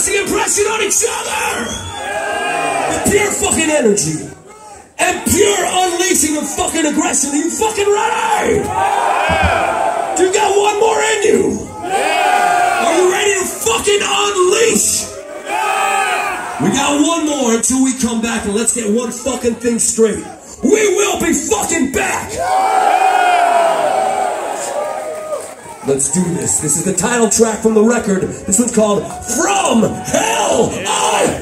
lasting impression on each other. With pure fucking energy. And pure unleashing of fucking aggression. Are you fucking ready? You got one more in you. Are you ready to fucking unleash? We got one more until we come back, and let's get one fucking thing straight. We will be fucking back! Let's do this. This is the title track from the record. This one's called From Hell I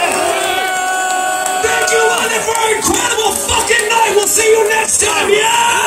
for an incredible fucking night. We'll see you next time, yeah!